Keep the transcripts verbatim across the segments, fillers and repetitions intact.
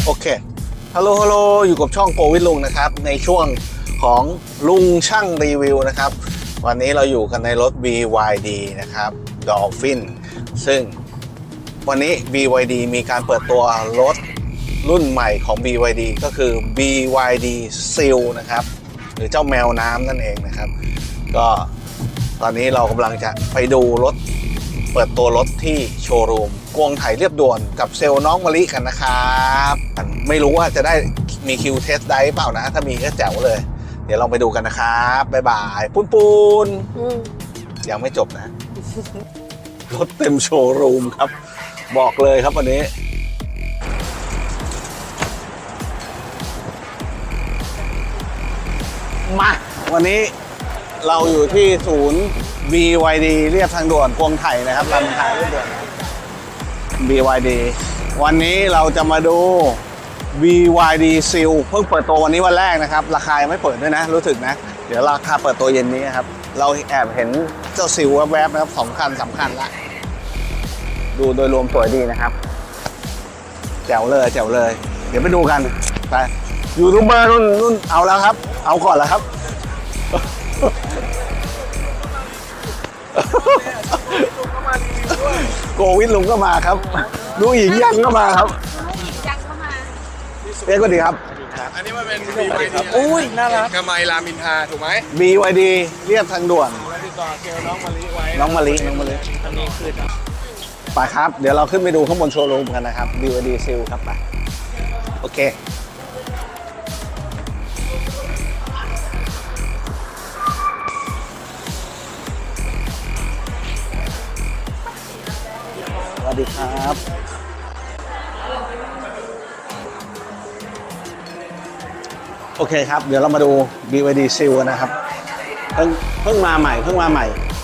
โอเคฮัลโหลฮัลโหลอยู่กับช่องโปรวิทลุงนะครับในช่วงของลุงช่างรีวิวนะครับวันนี้เราอยู่กันในรถ บี วาย ดี นะครับ Dolphin ซึ่งวันนี้ บี วาย ดี มีการเปิดตัวรถรุ่นใหม่ของ บี วาย ดี ก็คือ บี วาย ดี Seal นะครับหรือเจ้าแมวน้ำนั่นเองนะครับก็ตอนนี้เรากำลังจะไปดูรถเปิดตัวรถที่โชว์รูมกวงไถเรียบด่วนกับเซลล์น้องมะลิกันนะครับไม่รู้ว่าจะได้มีคิวเทสได้เปล่านะถ้ามีก็แจ๋วเลยเดี๋ยวลองไปดูกันนะครับบ๊ายบายปุ้นปูนยังไม่จบนะ รถเต็มโชว์รูมครับบอกเลยครับวันนี้มาวันนี้เราอยู่ที่ศูนย์ บี วาย ดี เรียบทางด่วนกวงไถนะครับลำทางเรียบด่วน บี วาย ดี วันนี้เราจะมาดู บี วาย ดี Seal เพิ่งเปิดตัววันนี้วันแรกนะครับราคายังไม่เปิดด้วยนะรู้สึกนะเดี๋ยวราคาเปิดตัวเย็นนี้ครับเราแอบเห็นเจ้า Seal แวบๆนะครับสองคันสามคันละดูโดยรวมสวยดีนะครับแจ๋วเลยแจ๋วเลยเดี๋ยวไปดูกันไปยูทูบเบอร์รุ่นรุ่นเอาแล้วครับเอาก่อนแล้วครับโกวิทลุงก็มาครับดูหญิงยังก็มาครับยังก็มาเรียกก็ดีครับอันนี้มันเป็น บี วาย ดีโอ้ยน่ารักกำไมรามอินทราถูกไหมบี วาย ดี เรียบทางด่วนติดต่อเซลล์น้องมะลิไว้น้องมะลิน้องมะลิอันนี้คือไปครับเดี๋ยวเราขึ้นไปดูข้างบนโชว์รูมกันนะครับ บี วาย ดี Seal ครับไปโอเคสวัสดีครับโอเคครับเดี๋ยวเรามาดู บี วาย ดี Seal นะครับเพิ่งเพิ่งมาใหม่เพิ่งมาใหม่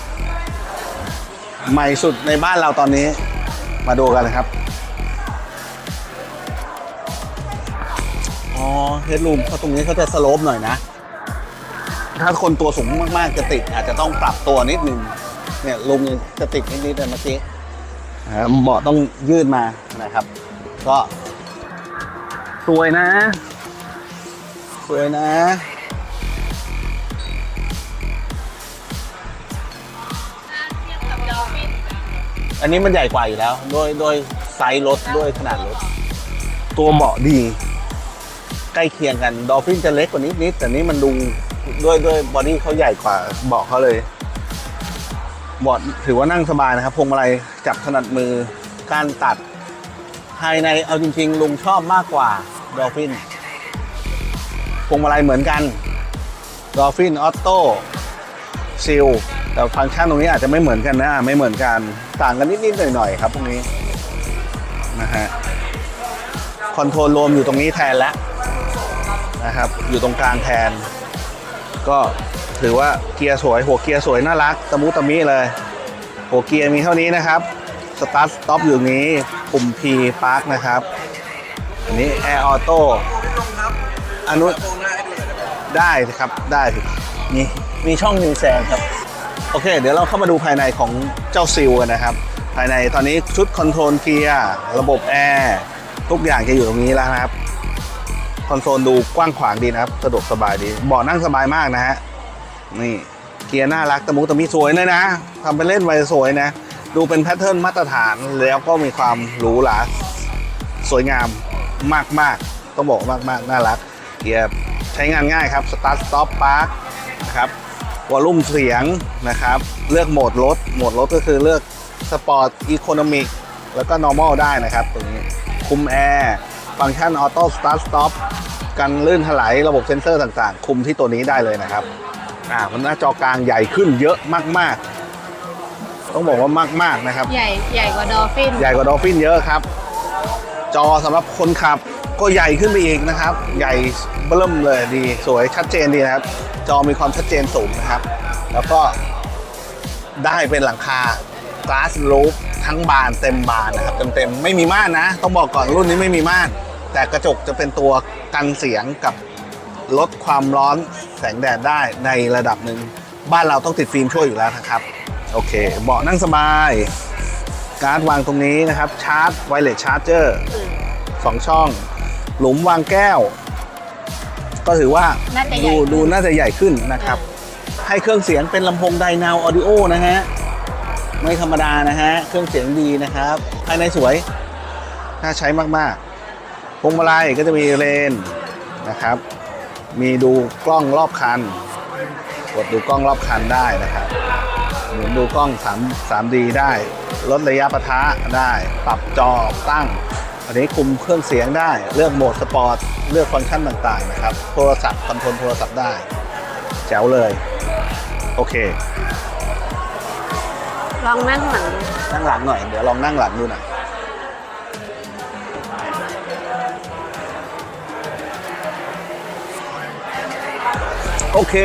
ใหม่สุดในบ้านเราตอนนี้มาดูกันนะครับอ๋อเฮดรูมเขาตรงนี้เขาจะสโลปหน่อยนะถ้าคนตัวสูงมากๆจะติดอาจจะต้องปรับตัวนิดนึงเนี่ยลุงจะติดนิดๆแต่เมื่อกี้เบาะต้องยืดมานะครับก็สวยนะสวยนะอันนี้มันใหญ่กว่าอยู่แล้วโดยโดยไซส์รถด้วยขนาดรถตัวเบาะดีใกล้เคียงกันดอลฟินจะเล็กกว่านิดนิดแต่นี้มันดูด้วยด้วยบอดี้เขาใหญ่กว่าเบาะเขาเลยเบาะถือว่านั่งสบายนะครับพวงมาลัยจับถนัดมือการตัดภายในเอาจริงๆลุงชอบมากกว่าดอลฟินพวงมาลัยเหมือนกันดอลฟินออโต้ซิลแต่ฟังก์ชันตรงนี้อาจจะไม่เหมือนกันนะไม่เหมือนกันต่างกันนิดๆหน่อยๆครับพวกนี้นะฮะคอนโทรลรวมอยู่ตรงนี้แทนแล้วนะครับอยู่ตรงกลางแทนก็ถือว่าเกียร์สวยหัวเกียร์สวยน่ารักตะมุตะมิเลยหัวเกียร์มีเท่านี้นะครับสตาร์ทสต็อปอยู่นี้ปุ่ม P Park นะครับอันนี้ Air Auto อนุได้ครับได้มีมีช่องนิวแซงครับโอเคเดี๋ยวเราเข้ามาดูภายในของเจ้าซิลกันนะครับภายในตอนนี้ชุดคอนโทรลเกียร์ระบบแอร์ทุกอย่างจะอยู่ตรงนี้แล้วนะครับคอนโซลดูกว้างขวางดีนะครับสะดวกสบายดีเบาะนั่งสบายมากนะฮะนี่เกียร์น่ารักตะมุตะมิสวยเลยนะทำเป็นเล่นไวสวยนะดูเป็นแพทเทิร์นมาตรฐานแล้วก็มีความหรูหราสวยงามมากๆต้องบอกมากๆน่ารักเกียร์ใช้งานง่ายครับสตาร์ทสต็อปพาร์คนะครับวอลลุ่มเสียงนะครับเลือกโหมดรถโหมดรถก็คือเลือกสปอร์ตอีโคโนมิกแล้วก็ normal ได้นะครับตรงนี้คุมแอร์ฟังก์ชันออโต้สตาร์ทสต็อปกันลื่นถลายระบบเซ็นเซอร์ต่างๆคุมที่ตัวนี้ได้เลยนะครับอ่ามันหน้าจอกลางใหญ่ขึ้นเยอะมากๆต้องบอกว่ามากๆนะครับใหญ่ใหญ่กว่าดอลฟินใหญ่กว่าดอลฟินเยอะครับจอสำหรับคนขับก็ใหญ่ขึ้นไปอีกนะครับใหญ่เบิ่มเลยดีสวยชัดเจนดีนะครับจอมีความชัดเจนสูงนะครับแล้วก็ได้เป็นหลังคา Glass Roof ทั้งบานเต็มบานนะครับเต็มๆไม่มีม่านนะต้องบอกก่อนรุ่นนี้ไม่มีม่านแต่กระจกจะเป็นตัวกันเสียงกับลดความร้อนแสงแดดได้ในระดับหนึ่งบ้านเราต้องติดฟิล์มช่วยอยู่แล้วนะครับโอเคเบาะนั่งสบายการ์ดวางตรงนี้นะครับชาร์จไวเลสชาร์จเจอร์สองช่องหลุมวางแก้ว ก็ถือว่าน่าจะใหญ่ดูขึ้นดูน่าจะใหญ่ขึ้นนะครับ ให้เครื่องเสียงเป็นลำโพงไดนาวออดิโอนะฮะ ไม่ธรรมดานะฮะ เครื่องเสียงดีนะครับ ภายในสวย น่าใช้มากๆพวงมาลัยก็จะมีเลนนะครับ มีดูกล้องรอบคัน กดดูกล้องรอบคันได้นะครับหมุนดูกล้อง3 3D ได้ ลดระยะปะทะได้ ปรับจอตั้ง อันนี้คุมเครื่องเสียงได้ เลือกโหมดสปอร์ต เลือกฟังก์ชันต่างๆนะครับ โทรศัพท์คอนโทรลโทรศัพท์ได้ แจ๋วเลย โอเคลองนั่งหลังดูนั่งหลังหน่อย เดี๋ยวลองนั่งหลังดูหน่อย โอเค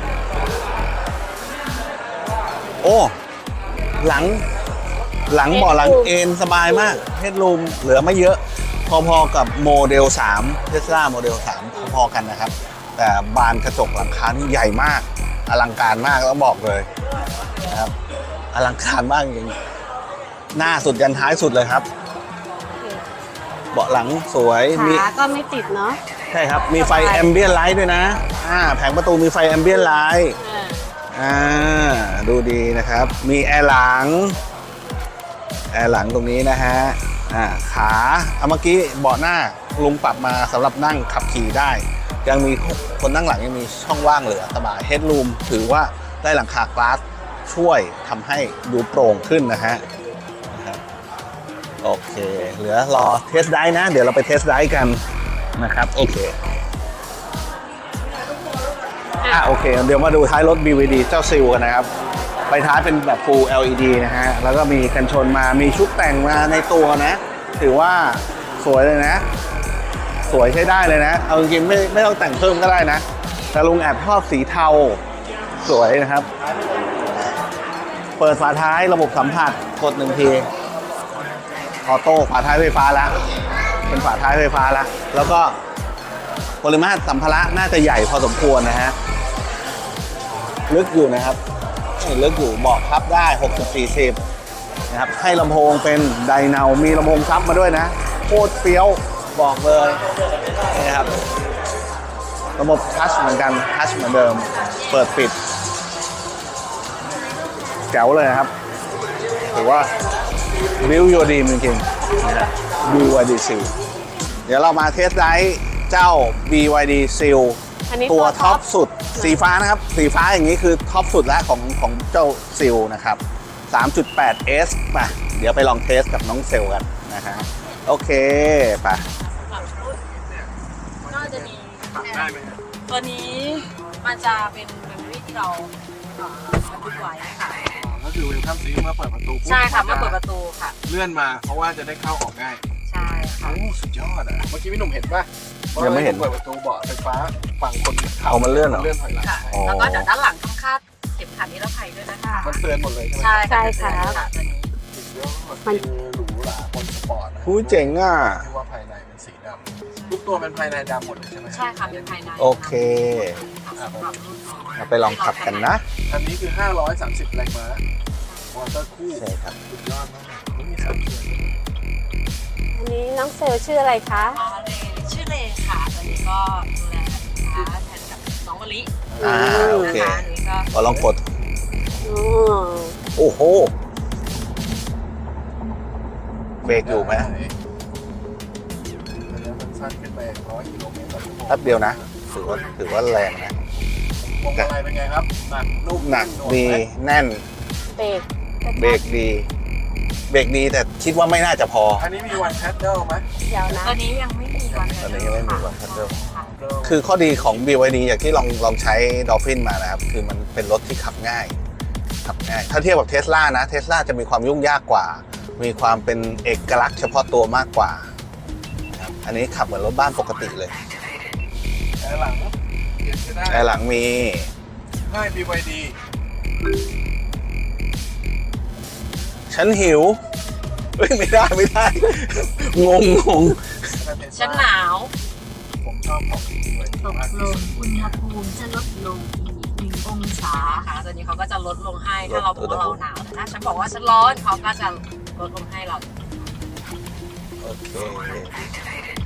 โอ้ หลัง หลังเบาะหลังเอนสบายมากเฮดรูมเหลือไม่เยอะ พอๆกับโมเดลสาม Tesla โมเดลสามพอๆกันนะครับ แต่บานกระจกหลังคานี่ใหญ่มาก อลังการมากแล้วบอกเลยนะครับ อลังการมากจริง หน้าสุดยันท้ายสุดเลยครับ เบาะหลังสวยมีขาก็ไม่ติดเนาะใช่ครับ มีไฟแอมเบียนไลท์ด้วยนะอ่าแผงประตูมีไฟแอมเบียนไลท์อ่าดูดีนะครับ มีแอร์หลัง แอร์หลังตรงนี้นะฮะอ่าขาเอาเมื่อกี้เบาะหน้าลุงปรับมาสำหรับนั่งขับขี่ได้ ยังมีคนนั่งหลังยังมีช่องว่างเหลือสบายเฮดรูมถือว่าได้หลังคากลาสช่วยทำให้ดูโปร่งขึ้นนะฮะนะครับโอเค เหลือรอเทสได้นะ เดี๋ยวเราไปเทสได้กันนะครับ โอเคอ่ะโอเค เดี๋ยวมาดูท้ายรถ บี วาย ดี เจ้าซิลกันนะครับไฟท้ายเป็นแบบ Full แอล อี ดี นะฮะ แล้วก็มีกันชนมา มีชุดแต่งมาในตัวนะ ถือว่าสวยเลยนะ สวยใช้ได้เลยนะ เอาจริงๆไม่ไม่ต้องแต่งเพิ่มก็ได้นะ แต่ลุงแอบชอบสีเทา สวยนะครับ เปิดฝาท้ายระบบสัมผัสกดหนึ่งทีออโต้ฝาท้ายไฟฟ้าแล้ว เป็นฝาท้ายไฟฟ้าแล้ว แล้วก็ปริมาตรสัมภาระน่าจะใหญ่พอสมควรนะฮะ ลึกอยู่นะครับลึกอยู่เบาะพับได้หกสิบ สี่สิบนะครับให้ลำโพงเป็นไดนาโวมีลำโพงซับมาด้วยนะโคตรเฟี้ยวบอกเลยนะครับระบบทัชเหมือนกันทัชเหมือนเดิมเปิดปิดแจ๋วเลยครับถือว่าวิวโยดีจริงๆนะฮะ บี วาย ดี Seal เดี๋ยวเรามาเทสไดรฟ์เจ้า บี วาย ดี Seal อันนี้ตัวท็อปสุดสีฟ้านะครับสีฟ้าอย่างนี้คือท็อปสุดแล้วของของเจ้าซิลนะครับ สามจุดแปด เอส มาเดี๋ยวไปลองเทสกับน้องเซลกันนะฮะโอเคไปก็จะมีได้ไหมฮะตัวนี้มันจะเป็นเมมโมรี่ที่เราเอ่อบันทึกไว้ค่ะก็คือเวลคัมซีเมื่อเปิดประตูปุ๊บใช่ค่ะเมื่อเปิดประตูค่ะเลื่อนมาเพราะว่าจะได้เข้าออกง่ายใช่ค่ะโอ้สุดยอดอ่ะเมื่อกี้พี่หนุ่มเห็นป่ะยังไม่เห็นเปิดประตูเบาะไฟฟ้าฝั่งคนขับเอามันเลื่อนเหรอเลื่อนถอยหลังค่ะอ๋อแล้วก็เดี๋ยวด้านหลังต้องคาดเข็มขัดนิรภัยด้วยนะคะมันเตือนหมดเลยใช่ไหมใช่ใช่ค่ะค่ะตัวนี้สุดยอดมันหรูหราบนสปอร์ตนะผู้เจ๋งอ่ะที่ว่าภายในเป็นสีดำทุกตัวเป็นภายในดำหมดเลยใช่ไหมใช่ค่ะเป็นภายในโอเคสำหรับรุ่นของเราไปลองขับกันนะอันนี้คือห้าร้อยสามสิบแรงม้ามอเตอร์คู่ใช่ครับสุดยอดมากไม่มีสับเกียร์อันนี้น้องเซลชื่ออะไรคะอ๋อเลชื่อเลค่ะตัวนี้ก็ดูแลลูกค้าแทนกับน้องมะลิอ่าโอเคนะคะอันนี้ก็ขอลองกดอ๋อโอ้โหเบรกอยู่ไหมแล้วมันสั้นขึ้นไปร้อยกิโลเมตรต่อชั่วโมงแป๊บเดียวนะถือว่าถือว่าแรงนะพวงมาลัยเป็นไงครับหนักนุ่มหนักวดีไหมแน่นเบรกเบรกดี เบรกดีแต่คิดว่าไม่น่าจะพออันนี้มีวันแพดเดิลไหมยาวนะตัวนี้ยังไม่มีวันตอนนี้ยังไม่มีวัน paddle ค่ะคือข้อดีของ บี วาย ดี อย่างที่ลองลองใช้ Dolphin มานะครับ คือมันเป็นรถที่ขับง่าย ขับง่าย ถ้าเทียบกับ Tesla นะ Tesla จะมีความยุ่งยากกว่า มีความเป็นเอกลักษณ์เฉพาะตัวมากกว่านะครับอันนี้ขับเหมือนรถบ้านปกติเลยแอร์หลังเปลี่ยนก็ได้แอร์หลังมีให้ บี วาย ดีฉันหิวเฮ้ยไม่ได้ไม่ได้ งงงงฉันหนาวผมชอบของ บี วาย ดีตกมากลที่งสุดอุณหภูมิจะลดลงอีกหนึ่งองศาค่ะตัวนี้เขาก็จะลดลงให้ถ้าเราบอกว่าเราหนาวแต่ถ้าฉันบอกว่าฉันร้อนเขาก็จะลดลงให้เราโอเค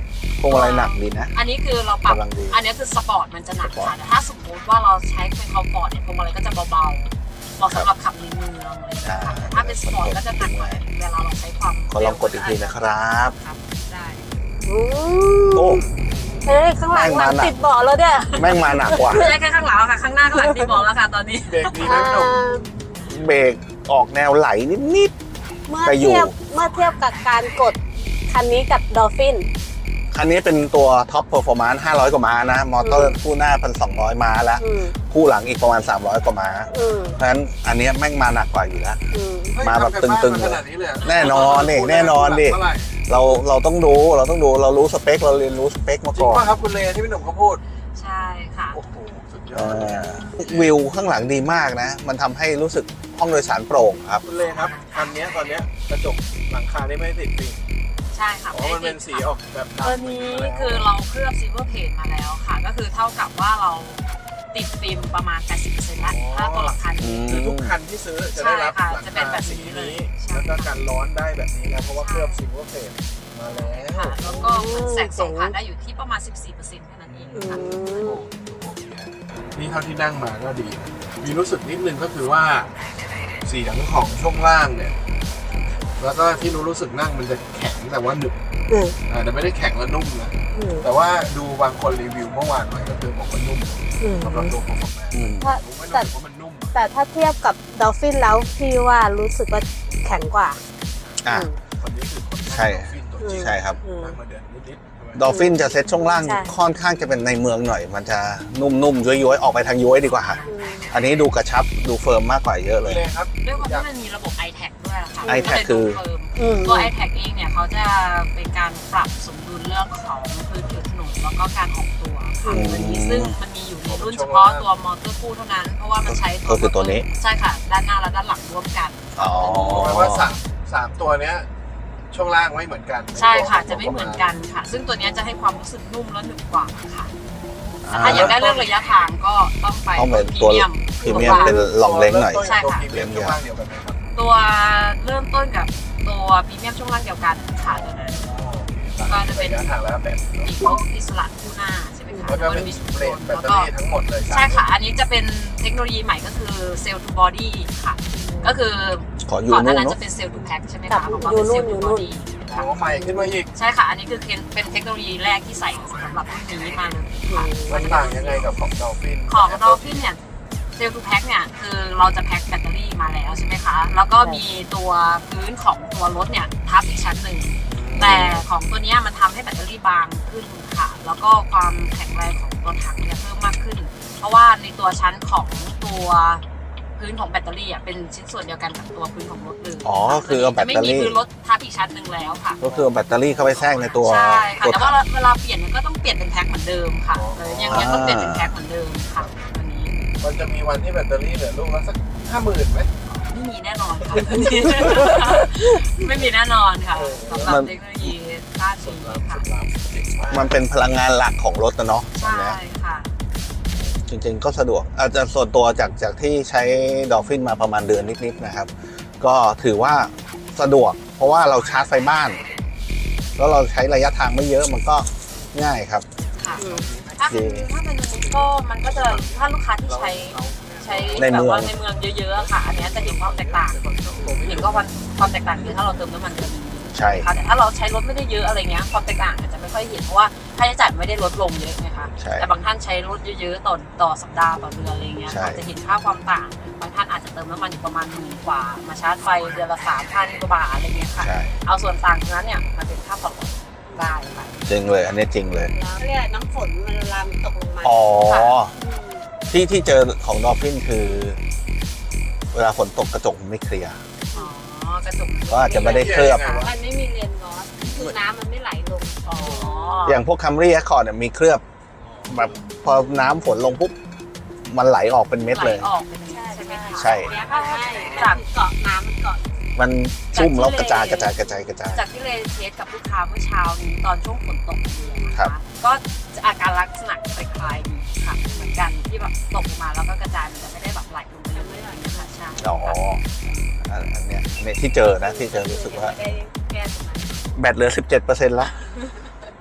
พวงมาลัยหนักดีนะอันนี้คือเราปรับกำลังดีอันนี้คือสปอร์ตมันจะหนักสปอร์ค่ะตแต่ถ้าสมมติว่าเราใช้เป็นคอมฟอร์ตเนี่ยพวงมาลัยก็จะเบาๆเหมาะสำหรับขับในเมืองอะไรอย่างเงี้ยค่ะแต่ถ้าเป็นสปอร์ตก็จะหนักกว่าเวลาเราใช้ความขอลองกดอีกทีนะครับครับได้อืมโอ้เฮ้ยข้างหลังหลังติดเบาะแล้วเนี่ยแม่งมาหนักกว่าไม่ใช่แค่ข้างหลังค่ะข้างหน้าข้างหลังที่บอกแล้วค่ะตอนนี้เบรกดีไหมพี่หนุ่มเบรกออกแนวไหลนิดเมื่อไปอยู่เทียบเมื่อเทียบกับการกดคันนี้กับดอลฟินๆ คันนี้เป็นตัวท็อปเพอร์ฟอร์มานซ์ห้าร้อยกว่าม้านะ มอเตอร์คู่หน้า หนึ่งพันสองร้อย ม้าแล้วอืมคู่หลังอีกประมาณ สามร้อย กว่าม้าอืมเพราะฉะนั้นอันนี้แม่งมาหนักกว่าอยู่แล้วอืมมาแบบตึงๆขนาดนี้เลยแน่นอนดิแน่นอนดิเท่าไหร่เราเราต้องดูเราต้องดูเรารู้สเปค เราเรียนรู้สเปคมาจริงก่อนป่ะครับคุณเลที่พี่หนุ่มเขาพูดใช่ค่ะโอ้โหสุดยอเอดอวิวข้างหลังดีมากนะ มันทำให้รู้สึกห้องโดยสารโปร่งครับคุณเลครับคันนี้ตอนเนี้ยกระจกหลังคานี่ไม่ได้ติดฟิล์มใช่ค่ะอ๋อมันเป็นสีออกแบบดำตัวนี้คือเราเคลือบซิลเวอร์เพจมาแล้วค่ะ ก็คือเท่ากับว่าเราติดฟิล์มประมาณ แปดสิบเปอร์เซ็นต์ แล้วถ้าตัวหลังคานี้คือทุกคันที่ซื้อจะได้รับใช่ค่ะหลังจะเป็นคาแบบสีนี้เลนี้ยใช่แล้วก็กันร้อนได้แบบนี้แล้วเพราะว่าเคลือบซิลเวอร์เพจมาแล้วค่ะ แล้วก็แสงส่องผ่านได้อยู่ที่ประมาณ สิบสี่เปอร์เซ็นต์ แค่นั้นเองอืค่ะมนี่เท่าที่นั่งมาก็ดีนะมีรู้สึกนิดนึงก็คือว่าเสียงของช่วงล่างเนี่ยแล้วก็ที่รู้รู้สึกนั่งมันจะแข็งแต่ว่าหนึบอืมอ่าแต่ไม่ได้แข็งและนุ่มนะอืมแต่ว่าดูบางคนรีวิวเมื่อวานหน่อยก็คือบอกว่านุ่มอืมสำหรับตัวผมแม่อืมถ้าผมไม่แต่รู้สึกว่ามันนุ่มแต่ถ้าเทียบกับดอลฟินแล้วพี่ว่ารู้สึกว่าแข็งกว่าอ่ะอืมคนนี้คือคนใช่ฟินตัวจริงใช่ครับอืมนั่งมาเดือนนิดๆใช่ไหมดอลฟินจะเซ็ตช่วงล่างใช่ค่อนข้างจะเป็นในเมืองหน่อย มันจะนุ่มๆ ย้อยๆ ออกไปทางย้อยดีกว่าอืมอันนี้ดูกระชับดูเฟิร์มมากกว่าเยอะเลยเลยครับด้วยความที่มันมีระบบ ไอ แท็ก ด้วยค่ะไอ แท็ก คือมันก็เลยดูเฟิร์มอืมตัว ไอ แท็ก เองเนี่ยเขาจะเป็นการปรับสมดุลเรื่องของพื้นผิวถนนแล้วก็การออกตัวค่ะอืมตัวนี้ซึ่งมันมีอยู่ในรุ่นเฉพาะตัวมอเตอร์คู่เท่านั้น เพราะว่ามันใช้ก็คือตัวนี้ใช่ค่ะ ด้านหน้าและด้านหลังร่วมกันอ๋อแปลว่าสามสามตัวเนี้ยช่วงล่างไม่เหมือนกันใช่ค่ะ จะไม่เหมือนกันค่ะ ซึ่งตัวเนี้ยจะให้ความรู้สึกนุ่มและหนึบกว่าค่ะ ถ้าอยากได้เรื่องระยะทางก็ต้องไปต้องเป็นพรีตัวเมียมพรีเมียมเป็นลองเล้งหน่อยใช่ค่ะตัวพรีเมียมช่วงล่างเดียวกันไหมครับตัวเริ่มต้นกับตัวพรีเมียมช่วงล่างเดียวกันค่ะตัวนั้น ก็จะเป็นระยะทางแล้วแบบอีกพวกอิสระคู่หน้าใช่ไหมคะแล้วก็เป็นมีเบรกแบตเตอรี่ทั้งหมดเลยใช่ค่ะ อันนี้จะเป็นเทคโนโลยีใหม่ก็คือเซลล์ทูบอดี้ค่ะ ก็คือขอยูก่อนหนู่น้าน นั้นเนาะจะเป็นเซลล์ทูแพ็คใช่ไหมกัคะบของเราเป็นเซลล์ยูทูนู่บอน ดี้อ๋อใหม่ขึ้นมาอีกใช่ค่ะ อันนี้คือเป็นเทคโนโลยีแรกที่ใส่สำหรับรุ่นนี้มาเลยค่ะมันต่างยังไงกับของดอลฟินของดอลฟินเนี่ยเซลล์ทูแพ็คเนี่ยคือเราจะแพ็คแบตเตอรี่มาแล้วใช่ไหมคะ แล้วก็มีตัวพื้นของตัวรถเนี่ยทับอีกชั้นหนึ่ง แต่ของตัวเนี้ยมันทำให้แบตเตอรี่บางขึ้นค่ะ แล้วก็ความแข็งแรงของตัวถังเนี่ยเพิ่มมากขึ้น เพราะว่าในตัวชั้นของตัวพื้นของแบตเตอรี่อ่ะเป็นชิ้นส่วนเดียวกันกับตัวพื้นของรถเลยอ๋อคือเอาแบตเตอรี่จะไม่มีพื้นรถทับอีกชั้นหนึ่งแล้วค่ะก็คือเอาแบตเตอรี่เข้าไปแทรกในตัวใช่ค่ะตัวแต่ถัว่าง เวลาเปลี่ยนมันก็ต้องเปลี่ยนเป็นแพ็คเหมือนเดิมค่ะเลยยังยังต้องเปลี่ยนเป็นแพ็คเหมือนเดิมค่ะอันนี้มันจะมีวันที่แบตเตอรี่เหลือลูกละสักห้าหมื่นไหมไม่มีแน่นอนค่ะอันนี้ ไม่มีแน่นอนค่ะสำหรับเทคโนโลยีด้านนี้ค่ะมันเป็นพลังงานหลักของรถนะเนาะตอนใช่เนี้ยค่ะจริงๆก็สะดวกอาจจะส่วนตัวจากจากที่ใช้ดอลฟินมาประมาณเดือนนิดๆนะครับ ก็ถือว่าสะดวก เพราะว่าเราชาร์จไฟบ้าน แล้วเราใช้ระยะทางไม่เยอะมันก็ง่ายครับค่ะถ้าเป็นถ้าเป็นมุกก็มันก็จะถ้าลูกค้าที่ใช้ใช้ในแบเมืบองว่าในเมืองเยอะๆค่ะ อันเนี้ยจะเห็นความแตกต่างเห็นก็วันความแตกต่างคือถ้าเราเติมน้ำมันเดือนนึงใช่ค่ะแต่ถ้าเราใช้รถไม่ได้เยอะอะไรเงี้ยความแตกต่างอาจจะไม่ค่อยเห็นเพราะว่าค่าใช้จ่ายไม่ได้ลดลงเยอะไงคะใช่แต่บางท่านใช้รถเยอะๆต่อต่อสัปดาห์ต่อเดือนอะไรเงี้ยใช่อาจจะเห็นค่าความต่างบางท่านอาจจะเติมน้ำมันอยู่ประมาณหมื่นกว่ามาชาร์จไฟเดือนละสามพันกว่าบาทอะไรเงี้ยค่ะใช่เอาส่วนต่างตรงนั้นเนี่ยมันเป็นค่าผ่อนรถได้ค่ะจริงเลย อันนี้จริงเลยแล้วเรียกน้ำฝนมันเวลามันตกลงมาอ๋ออืมที่ที่เจอของดอลฟินคือ เวลาฝนตกกระจกมันไม่เคลียร์อ๋อกระจกก็อาจจะไม่ได้เคลือบมันไม่มีเลนงอสคือน้ำมันไม่ไหลลงอ๋ออย่างพวกคัมรี่แอคคอร์ดมีเคลือบ แบบพอน้ำฝนลงปุ๊บ มันไหลออกเป็นเม็ดไหลเลยออกเป็นใช่ใช่ไหมคะใช่เนี้ยก็ให้จากเกาะน้ำมันเกาะมันชุ่มแล้วกระจายกระจายกระจายกระจายจากที่เลยเทสกับลูกค้าเมื่อเช้านี้ตอนช่วงฝนตกเลยนะครัคะบก็จะอาการลักษณะคล้ายๆนี้ค่ะเหมือนกันที่แบบตกลงมาแล้วก็กระจายมันจะไม่ได้แบบไหลลงไปเรื่อยๆอย่างเงี้ยค่ะใช่อ๋ออันอันเนี้ยเนี่ยที่เจอนะที่เจอรู้สึกว่าไม่ได้แก้ตรงนั้นแบตเหลือ สิบเจ็ดเปอร์เซ็นต์ ละ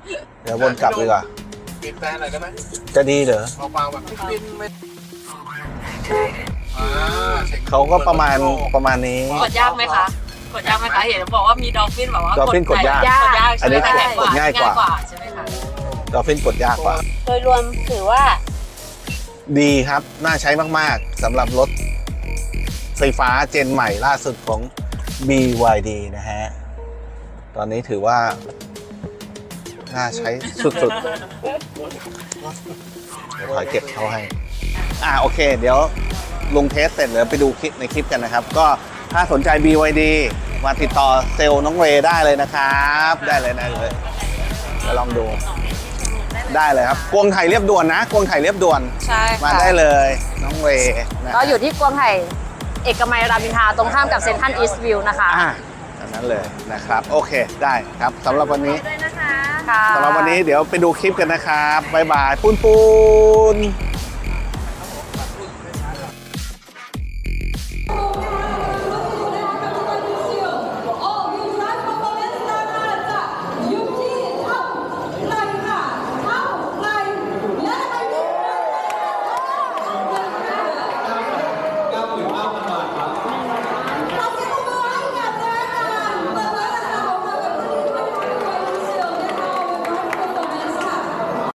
เดี๋ยววนกลับดีกว่าปิดแต่หน่อยได้ไหมจะดีเหรอเบาๆแบบปิ้นๆไม่อ่าช็คเขาก็ประมาณประมาณนี้กดยากไหมคะ กดยากไหมคะ เห็นบอกว่ามีดอลฟินแบบว่าดอลฟินกดยากกดยากอันนี้ใช่ไหมคะกดง่ายกว่าใช่ไหมคะดอลฟินกดยากกว่าโดยรวมถือว่าดีครับ น่าใช้มาก ๆสำหรับรถไฟฟ้าเจนใหม่ล่าสุดของ บี วาย ดี นะฮะ ตอนนี้ถือว่า น่าใช้สุด ๆ เดี๋ยวถอยเก็บเขาให้ อ่าโอเค เดี๋ยวลงเทสเสร็จเดี๋ยวไปดูคลิปในคลิปกันนะครับ ก็ถ้าสนใจ บี วาย ดี มาติดต่อเซลล์น้องเรได้เลยนะครับ ได้เลยนะเลยเดี๋ยวลองดู ได้เลยครับกวงไทยเรียบด่วนนะกวงไทยเรียบด่วนใช่มาค่ะได้เลยน้องเรนะก็อยู่ที่กวงไห่เอกมัยรามอินทราตรงข้ามกับเซ็นทรัลอีสต์วิวนะคะอ่าอันนั้นเลยนะครับ โอเคได้ครับสำหรับวันนี้ค่ะสำหรับวันนี้เดี๋ยวไปดูคลิปกันนะครับบ๊ายบายปูนปูน